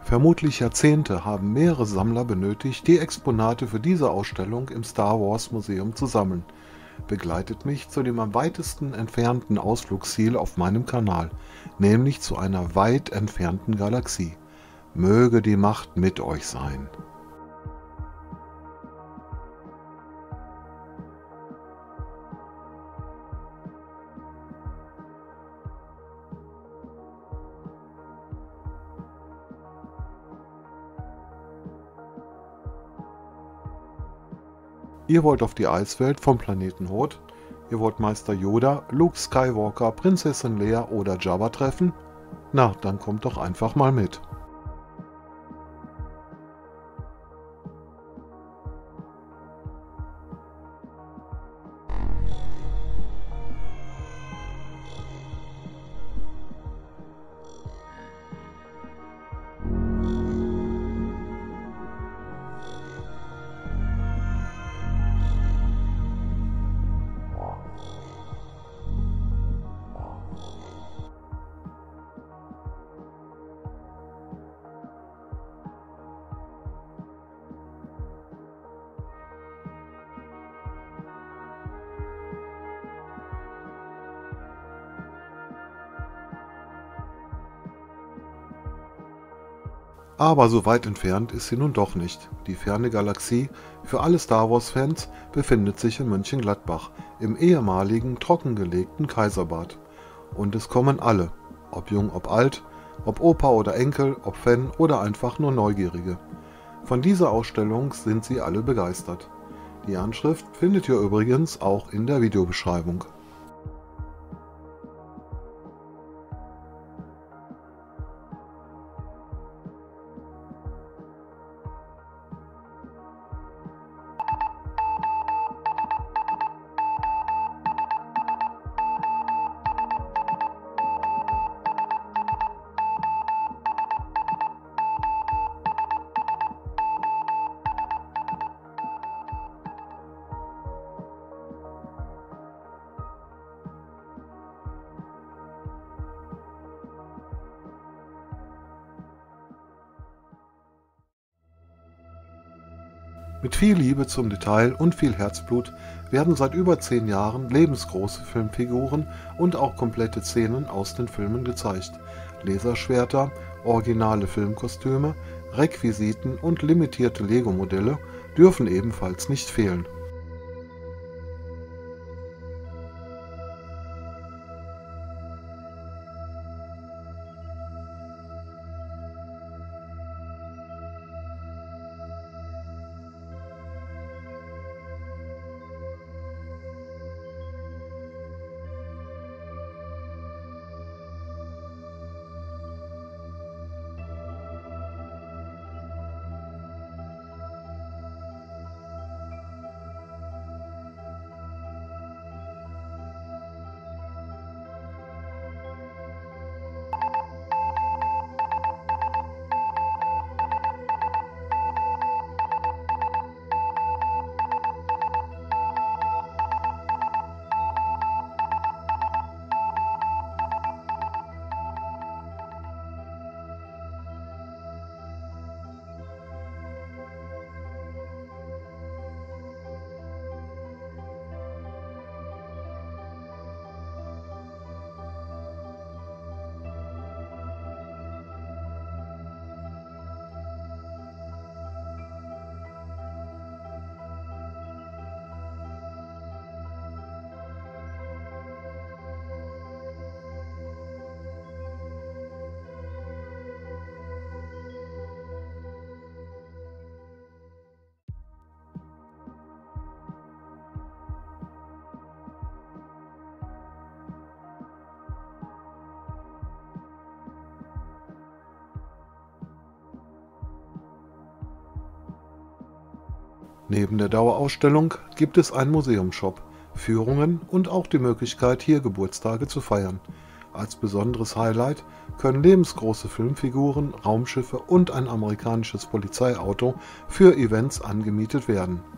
Vermutlich Jahrzehnte haben mehrere Sammler benötigt, die Exponate für diese Ausstellung im Star Wars Museum zu sammeln. Begleitet mich zu dem am weitesten entfernten Ausflugsziel auf meinem Kanal, nämlich zu einer weit entfernten Galaxie. Möge die Macht mit euch sein. Ihr wollt auf die Eiswelt vom Planeten Hoth? Ihr wollt Meister Yoda, Luke Skywalker, Prinzessin Leia oder Jabba treffen? Na, dann kommt doch einfach mal mit. Aber so weit entfernt ist sie nun doch nicht. Die ferne Galaxie für alle Star Wars-Fans befindet sich in Mönchengladbach, im ehemaligen trockengelegten Kaiserbad. Und es kommen alle, ob jung, ob alt, ob Opa oder Enkel, ob Fan oder einfach nur Neugierige. Von dieser Ausstellung sind sie alle begeistert. Die Anschrift findet ihr übrigens auch in der Videobeschreibung. Mit viel Liebe zum Detail und viel Herzblut werden seit über 10 Jahren lebensgroße Filmfiguren und auch komplette Szenen aus den Filmen gezeigt. Laserschwerter, originale Filmkostüme, Requisiten und limitierte Lego-Modelle dürfen ebenfalls nicht fehlen. Neben der Dauerausstellung gibt es einen Museumsshop, Führungen und auch die Möglichkeit, hier Geburtstage zu feiern. Als besonderes Highlight können lebensgroße Filmfiguren, Raumschiffe und ein amerikanisches Polizeiauto für Events angemietet werden.